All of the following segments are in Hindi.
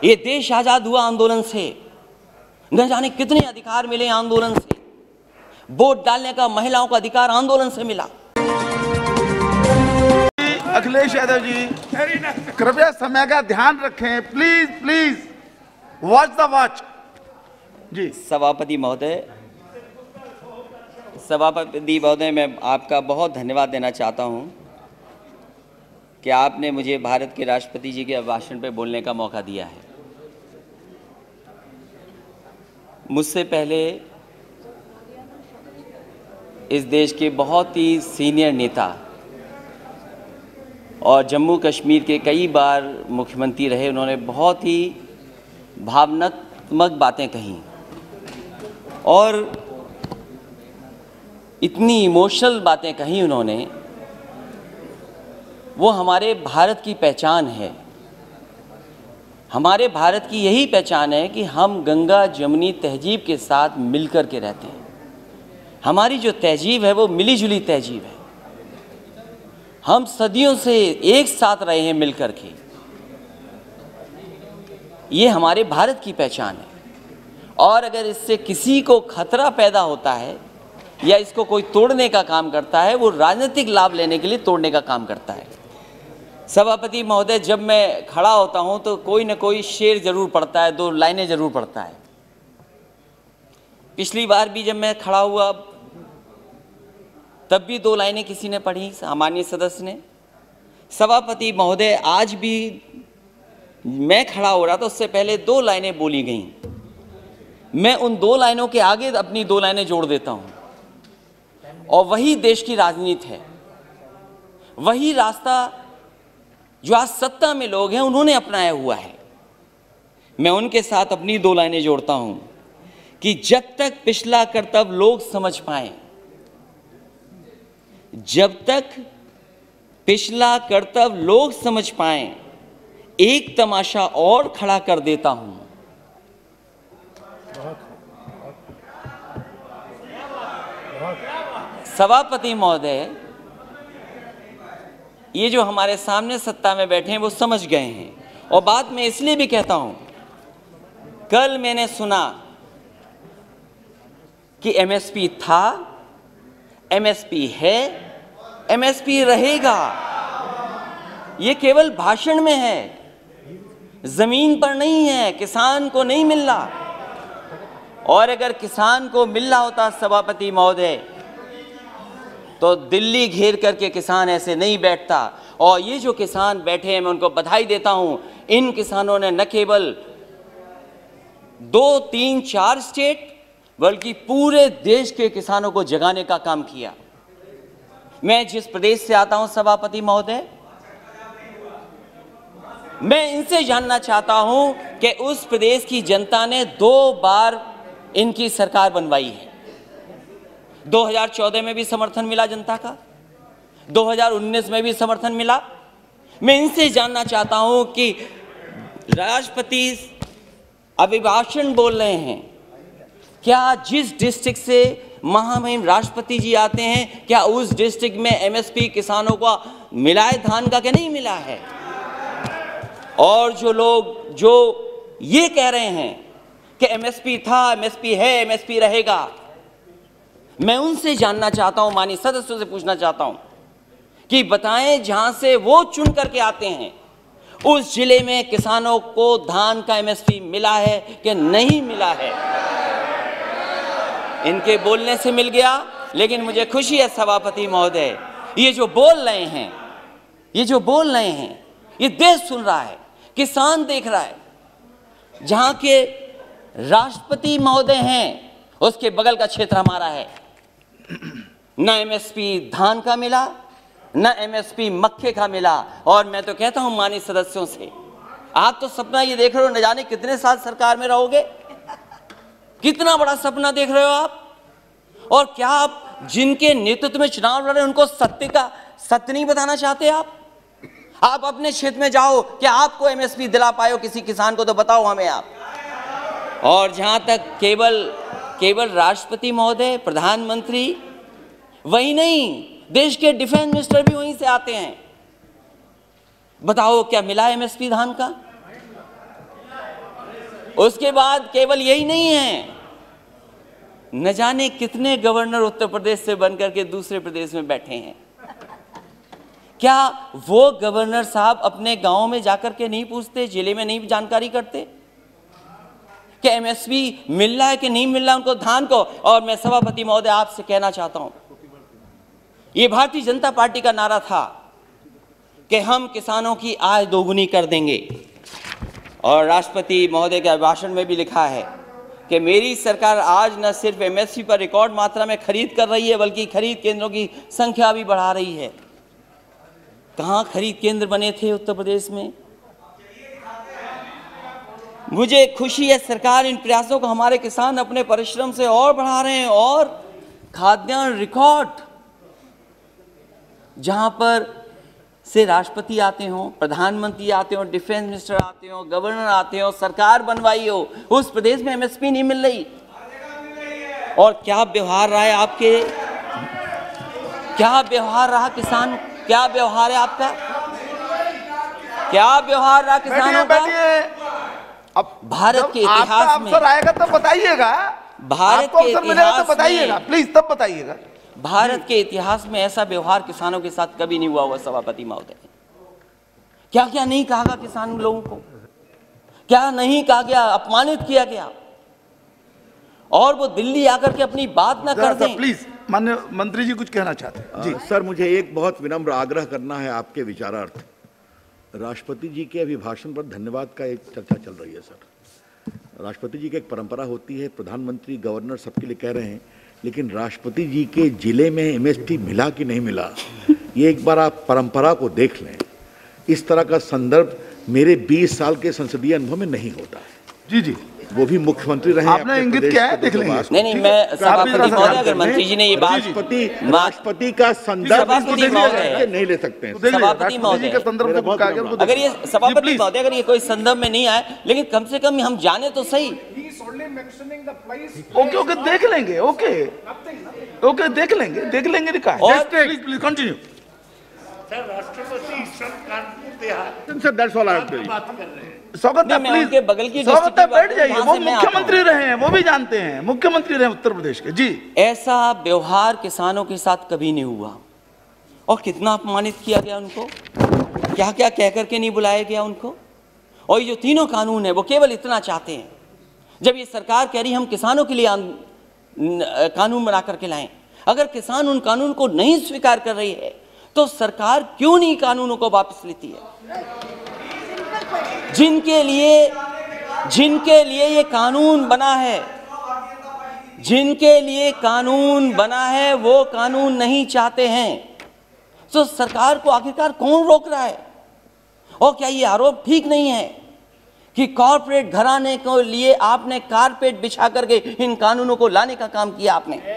ये देश आजाद हुआ आंदोलन से, न जाने कितने अधिकार मिले आंदोलन से। वोट डालने का महिलाओं का अधिकार आंदोलन से मिला। अखिलेश यादव जी, कृपया समय का ध्यान रखें, please please, watch the watch ji. सभापति महोदय, मैं आपका बहुत धन्यवाद देना चाहता हूं कि आपने मुझे भारत के राष्ट्रपति जी के भाषण पे बोलने का मौका दिया है। मुझसे पहले इस देश के बहुत ही सीनियर नेता और जम्मू कश्मीर के कई बार मुख्यमंत्री रहे, उन्होंने बहुत ही भावनात्मक बातें कहीं और इतनी इमोशनल बातें कहीं उन्होंने। वो हमारे भारत की पहचान है। हमारे भारत की यही पहचान है कि हम गंगा जमुनी तहजीब के साथ मिलकर के रहते हैं। हमारी जो तहजीब है वो मिली जुली तहजीब है। हम सदियों से एक साथ रहे हैं मिलकर के। ये हमारे भारत की पहचान है। और अगर इससे किसी को खतरा पैदा होता है या इसको कोई तोड़ने का काम करता है, वो राजनीतिक लाभ लेने के लिए तोड़ने का काम करता है। सभापति महोदय, जब मैं खड़ा होता हूं तो कोई न कोई शेर जरूर पढ़ता है, 2 लाइनें जरूर पढ़ता है। पिछली बार भी जब मैं खड़ा हुआ तब भी 2 लाइनें किसी ने पढ़ी, सामान्य सदस्य ने। सभापति महोदय, आज भी मैं खड़ा हो रहा था, उससे पहले 2 लाइनें बोली गईं। मैं उन 2 लाइनों के आगे अपनी 2 लाइनें जोड़ देता हूं और वही देश की राजनीति है। वही रास्ता जो आज सत्ता में लोग हैं उन्होंने अपनाया हुआ है। मैं उनके साथ अपनी 2 लाइनें जोड़ता हूं कि जब तक पिछला कर्तव्य लोग समझ पाएं, जब तक पिछला कर्तव्य लोग समझ पाएं, एक तमाशा और खड़ा कर देता हूं। सभापति महोदय, ये जो हमारे सामने सत्ता में बैठे हैं वो समझ गए हैं। और बात मैं इसलिए भी कहता हूं, कल मैंने सुना कि एमएसपी था, एमएसपी है, एमएसपी रहेगा। ये केवल भाषण में है, जमीन पर नहीं है, किसान को नहीं मिल रहा। और अगर किसान को मिल रहा होता सभापति महोदय, तो दिल्ली घेर करके किसान ऐसे नहीं बैठता। और ये जो किसान बैठे हैं, मैं उनको बधाई देता हूं। इन किसानों ने न केवल 2, 3, 4 स्टेट बल्कि पूरे देश के किसानों को जगाने का काम किया। मैं जिस प्रदेश से आता हूं सभापति महोदय, मैं इनसे जानना चाहता हूं कि उस प्रदेश की जनता ने 2 बार इनकी सरकार बनवाई है। 2014 में भी समर्थन मिला जनता का, 2019 में भी समर्थन मिला। मैं इनसे जानना चाहता हूं कि राष्ट्रपति अभिभाषण बोल रहे हैं, क्या जिस डिस्ट्रिक्ट से महामहिम राष्ट्रपति जी आते हैं, क्या उस डिस्ट्रिक्ट में एमएसपी किसानों को मिला है धान का कि नहीं मिला है? और जो लोग जो ये कह रहे हैं कि एमएसपी था, एमएसपी है, एमएसपी रहेगा, मैं उनसे जानना चाहता हूं, माननीय सदस्यों से पूछना चाहता हूं कि बताएं, जहां से वो चुन करके आते हैं उस जिले में किसानों को धान का एमएसपी मिला है कि नहीं मिला है? इनके बोलने से मिल गया, लेकिन मुझे खुशी है सभापति महोदय, ये जो बोल रहे हैं, ये देश सुन रहा है, किसान देख रहा है। जहां के राष्ट्रपति महोदय हैं उसके बगल का क्षेत्र हमारा है। न एमएसपी धान का मिला, न एमएसपी मक्के का मिला। और मैं तो कहता हूं माननीय सदस्यों से, आप तो सपना ये देख रहे हो, न जाने कितने साल सरकार में रहोगे, कितना बड़ा सपना देख रहे हो आप। और क्या आप जिनके नेतृत्व में चुनाव लड़ रहे हैं उनको सत्य नहीं बताना चाहते? आप अपने क्षेत्र में जाओ, क्या आपको एमएसपी दिला पाए हो किसी किसान को, तो बताओ हमें आप। और जहां तक केवल राष्ट्रपति महोदय, प्रधानमंत्री, वही नहीं, देश के डिफेंस मिनिस्टर भी वहीं से आते हैं। बताओ क्या मिला एमएसपी धान का? उसके बाद केवल यही नहीं है, न जाने कितने गवर्नर उत्तर प्रदेश से बनकर के दूसरे प्रदेश में बैठे हैं। क्या वो गवर्नर साहब अपने गांव में जाकर के नहीं पूछते, जिले में नहीं जानकारी करते कि एमएसपी मिल रहा है कि नहीं मिल रहा उनको धान को? और मैं सभापति महोदय आपसे कहना चाहता हूं, ये भारतीय जनता पार्टी का नारा था कि हम किसानों की आय दोगुनी कर देंगे, और राष्ट्रपति महोदय के भाषण में भी लिखा है कि मेरी सरकार आज न सिर्फ एमएसपी पर रिकॉर्ड मात्रा में खरीद कर रही है, बल्कि खरीद केंद्रों की संख्या भी बढ़ा रही है। कहां खरीद केंद्र बने थे उत्तर प्रदेश में? मुझे खुशी है सरकार इन प्रयासों को, हमारे किसान अपने परिश्रम से और बढ़ा रहे हैं, और खाद्यान्न रिकॉर्ड, जहां पर से राष्ट्रपति आते हो, प्रधानमंत्री आते हो, डिफेंस मिनिस्टर आते हो, गवर्नर आते हो, सरकार बनवाई हो, उस प्रदेश में एमएसपी नहीं मिल रही। और क्या व्यवहार रहा है आपके, क्या व्यवहार रहा किसान, क्या व्यवहार है आपका, क्या व्यवहार रहा किसानों का? अब भारत के इतिहास में आएगा तब बताइएगा, भारत के इतिहास तो बताइएगा प्लीज, तब बताइएगा। भारत के इतिहास में ऐसा व्यवहार किसानों के साथ कभी नहीं हुआ सभापति महोदय। क्या क्या नहीं कहा गया किसान लोगों को, क्या नहीं कहा गया, अपमानित किया गया, और वो दिल्ली आकर के अपनी बात ना कर दें। प्लीज माननीय मंत्री जी कुछ कहना चाहते हैं जी। सर, मुझे एक बहुत विनम्र आग्रह करना है आपके विचारार्थ। राष्ट्रपति जी के अभिभाषण पर धन्यवाद का एक चर्चा चल रही है सर। राष्ट्रपति जी की एक परंपरा होती है, प्रधानमंत्री गवर्नर सबके लिए कह रहे हैं, लेकिन राष्ट्रपति जी के जिले में एमएसपी मिला कि नहीं मिला, ये एक बार आप परंपरा को देख लें। इस तरह का संदर्भ मेरे 20 साल के संसदीय अनुभव में नहीं होता है। जी जी, वो भी मुख्यमंत्री रहे। आपने इंगित किया है, देख लेंगे। नहीं, मैं सभापति महोदय, अगर मंत्री जी ने ये बात, राष्ट्रपति का संदर्भ नहीं ले सकते हैं। सभापति महोदय, अगर ये सभापति महोदय अगर ये कोई संदर्भ में नहीं आए, लेकिन कम से कम हम जाने तो सही। ओके ओके, देख लेंगे, ओके ओके, देख लेंगे लिखा है। और प्लीज कंटिन्यू सर। राष्ट्रपति sir, that's all I have to say. स्वागत है, प्लीज बगल की स्वागत है, बैठ जाइए। वो मुख्यमंत्री रहे हैं, वो भी जानते हैं, मुख्यमंत्री रहे उत्तर प्रदेश के जी। ऐसा व्यवहार किसानों के साथ कभी नहीं हुआ, और कितना अपमानित किया गया उनको, क्या क्या कह करके नहीं बुलाया गया उनको। और ये जो तीनों कानून है वो केवल इतना चाहते हैं, जब ये सरकार कह रही हम किसानों के लिए कानून बना करके लाएं, अगर किसान उन कानून को नहीं स्वीकार कर रही है तो सरकार क्यों नहीं कानूनों को वापस लेती है? जिनके लिए ये कानून बना है, जिनके लिए कानून बना है, वो कानून नहीं चाहते हैं, तो सरकार को आखिरकार कौन रोक रहा है? और क्या ये आरोप ठीक नहीं है कि कॉर्पोरेट घराने को लिए आपने कारपेट बिछा करके इन कानूनों को लाने का काम किया?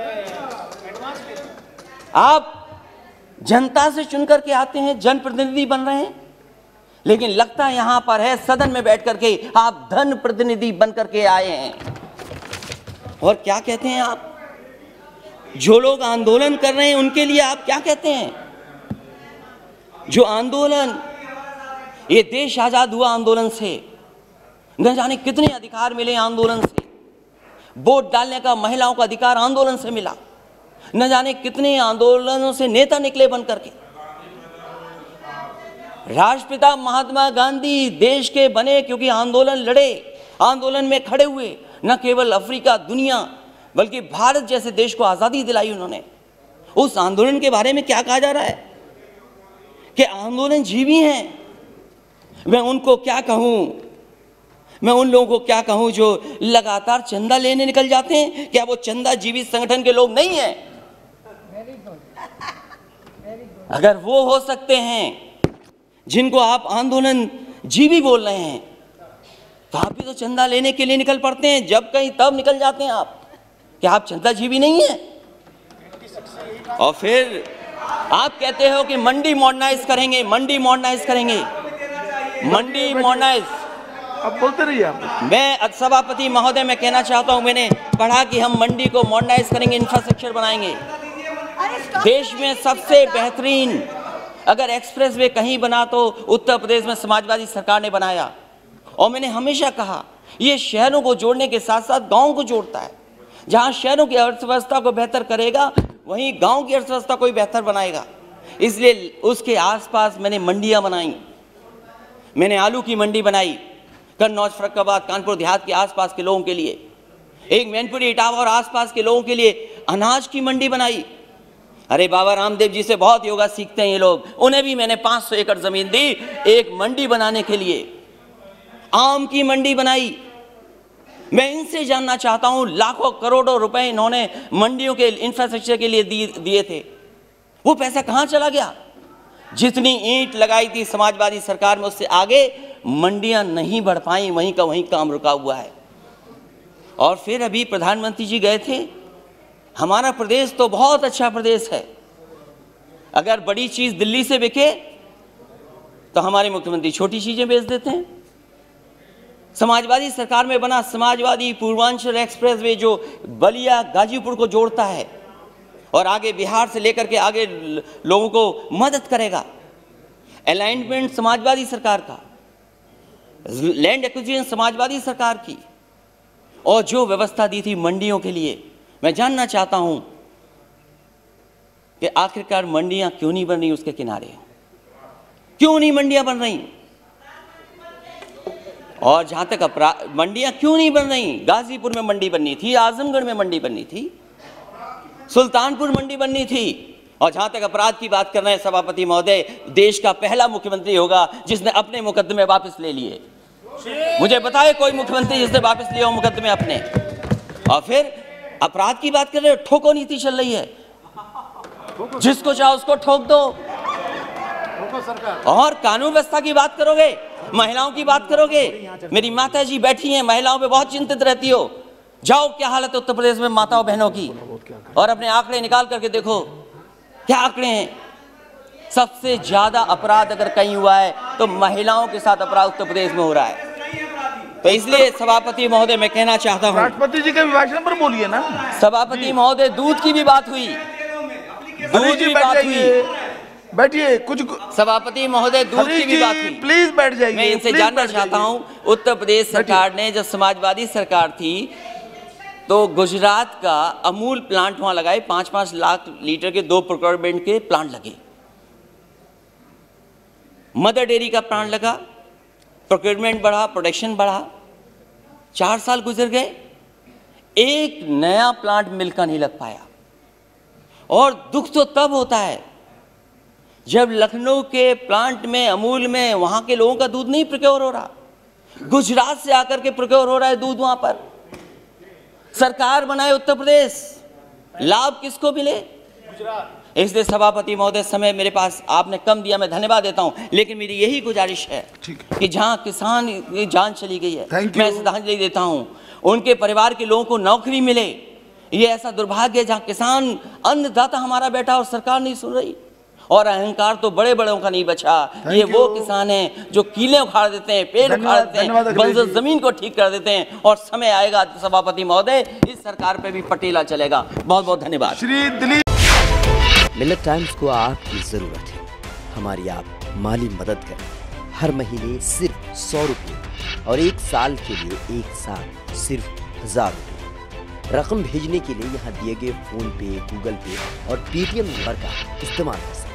आप जनता से चुनकर के आते हैं, जनप्रतिनिधि बन रहे हैं, लेकिन लगता यहां पर है सदन में बैठ करके आप धन प्रतिनिधि बन करके आए हैं। और क्या कहते हैं आप? जो लोग आंदोलन कर रहे हैं उनके लिए आप क्या कहते हैं? जो आंदोलन, ये देश आजाद हुआ आंदोलन से, न जाने कितने अधिकार मिले आंदोलन से। वोट डालने का महिलाओं का अधिकार आंदोलन से मिला, न जाने कितने आंदोलनों से नेता निकले बन करके। राष्ट्रपिता महात्मा गांधी देश के बने क्योंकि आंदोलन लड़े, आंदोलन में खड़े हुए, न केवल अफ्रीका, दुनिया, बल्कि भारत जैसे देश को आजादी दिलाई उन्होंने। उस आंदोलन के बारे में क्या कहा जा रहा है कि आंदोलन जीवी हैं। मैं उनको क्या कहूं, मैं उन लोगों को क्या कहूं जो लगातार चंदा लेने निकल जाते हैं? क्या वो चंदा जीवी संगठन के लोग नहीं हैं? अगर वो हो सकते हैं जिनको आप आंदोलन जीवी बोल रहे हैं, तो आप भी तो चंदा लेने के लिए निकल पड़ते हैं, जब कहीं तब निकल जाते हैं आप। क्या आप चंदा जीवी नहीं है? और फिर आप कहते हो कि मंडी मॉडर्नाइज करेंगे, मंडी मॉडर्नाइज करेंगे, मंडी मॉडर्नाइज। अब बोलते रहिए आप। मैं सभापति महोदय मैं कहना चाहता हूं, मैंने पढ़ा कि हम मंडी को मॉडर्नाइज करेंगे, इंफ्रास्ट्रक्चर बनाएंगे। देश में सबसे बेहतरीन अगर एक्सप्रेस वे कहीं बना तो उत्तर प्रदेश में समाजवादी सरकार ने बनाया। और मैंने हमेशा कहा ये शहरों को जोड़ने के साथ साथ गाँव को जोड़ता है। जहाँ शहरों की अर्थव्यवस्था को बेहतर करेगा, वहीं गाँव की अर्थव्यवस्था को भी बेहतर बनाएगा। इसलिए उसके आसपास मैंने मंडियाँ बनाई। मैंने आलू की मंडी बनाई कन्नौज, फर्रुखाबाद, कानपुर देहात के आसपास के लोगों के लिए। एक मैनपुरी, इटावा और आसपास के लोगों के लिए अनाज की मंडी बनाई। अरे बाबा रामदेव जी से बहुत योगा सीखते हैं ये लोग। उन्हें भी मैंने 500 एकड़ जमीन दी एक मंडी बनाने के लिए। आम की मंडी बनाई। मैं इनसे जानना चाहता हूं, लाखों करोड़ों रुपए इन्होंने मंडियों के इंफ्रास्ट्रक्चर के लिए दिए थे, वो पैसा कहां चला गया? जितनी ईंट लगाई थी समाजवादी सरकार में, उससे आगे मंडियां नहीं बढ़ पाई, वहीं का वहीं काम रुका हुआ है। और फिर अभी प्रधानमंत्री जी गए थे। हमारा प्रदेश तो बहुत अच्छा प्रदेश है। अगर बड़ी चीज दिल्ली से बिके तो हमारे मुख्यमंत्री छोटी चीजें बेच देते हैं। समाजवादी सरकार में बना समाजवादी पूर्वांचल एक्सप्रेसवे जो बलिया गाजीपुर को जोड़ता है और आगे बिहार से लेकर के आगे लोगों को मदद करेगा। अलाइनमेंट समाजवादी सरकार का, लैंड एक्विजिशन समाजवादी सरकार की, और जो व्यवस्था दी थी मंडियों के लिए। मैं जानना चाहता हूं कि आखिरकार मंडियां क्यों नहीं बन रही उसके किनारे? क्यों नहीं मंडियां बन रही? और जहां तक मंडियां क्यों नहीं बन रही? गाजीपुर में मंडी बननी थी, आजमगढ़ में मंडी बननी थी, सुल्तानपुर मंडी बननी थी। और जहां तक अपराध की बात कर रहे हैं सभापति महोदय, देश का पहला मुख्यमंत्री होगा जिसने अपने मुकदमे वापस ले लिए। मुझे बताए कोई मुख्यमंत्री जिसने वापस लिया हो मुकदमे अपने। और फिर अपराध की बात कर रहे हो, ठोको नीति चल रही है, जिसको चाहो उसको ठोक दो। और कानून व्यवस्था की बात करोगे, महिलाओं की बात करोगे। मेरी माता जी बैठी हैं, महिलाओं पे बहुत चिंतित रहती हो। जाओ क्या हालत है उत्तर प्रदेश में माताओं बहनों की, और अपने आंकड़े निकाल करके देखो क्या आंकड़े हैं। सबसे ज्यादा अपराध अगर कहीं हुआ है तो महिलाओं के साथ अपराध उत्तर प्रदेश में हो रहा है। तो इसलिए सभापति महोदय मैं कहना चाहता हूं, राष्ट्रपति जी के अभिभाषण पर बोलिए ना। सभापति महोदय, दूध की भी बात हुई, दूध की बात हुई। बैठिए। कुछ सभापति महोदय, दूध की भी बात हुई। प्लीज बैठ जाइए। मैं इनसे जानना चाहता हूं, उत्तर प्रदेश सरकार ने, जब समाजवादी सरकार थी तो गुजरात का अमूल प्लांट वहां लगाए, 5-5 लाख लीटर के 2 प्रोक्योरमेंट के प्लांट लगे। मदर डेयरी का प्लांट लगा, प्रोक्योरमेंट बढ़ा, प्रोडक्शन बढ़ा। 4 साल गुजर गए, एक नया प्लांट मिल का नहीं लग पाया। और दुख तो तब होता है जब लखनऊ के प्लांट में, अमूल में, वहां के लोगों का दूध नहीं प्रोक्योर हो रहा, गुजरात से आकर के प्रोक्योर हो रहा है दूध। वहां पर सरकार बनाए उत्तर प्रदेश, लाभ किसको मिले? इसलिए सभापति महोदय, समय मेरे पास आपने कम दिया, मैं धन्यवाद देता हूं, लेकिन मेरी यही गुजारिश है कि जहां किसान की जान चली गई है, मैं श्रद्धांजलि देता हूं, उनके परिवार के लोगों को नौकरी मिले। ये ऐसा दुर्भाग्य है जहां किसान अन्नदाता हमारा बैठा और सरकार नहीं सुन रही। और अहंकार तो बड़े बड़ों का नहीं बचा। ये वो किसान हैं जो कीले उखाड़ देते हैं, पेड़ उखाड़ देते हैं, बंजर जमीन को ठीक कर देते हैं। और समय आएगा सभापति महोदय, इस सरकार पे भी पटेला चलेगा। बहुत बहुत धन्यवाद। श्री दिलीप। मिलत टाइम्स को आपकी जरूरत है, हमारी आप माली मदद करें। हर महीने सिर्फ 100 रुपये और 1 साल के लिए एक साथ सिर्फ 1000 रुपये। रकम भेजने के लिए यहाँ दिए गए फोन पे, गूगल पे और पेटीएम नंबर का इस्तेमाल कर सकते हैं।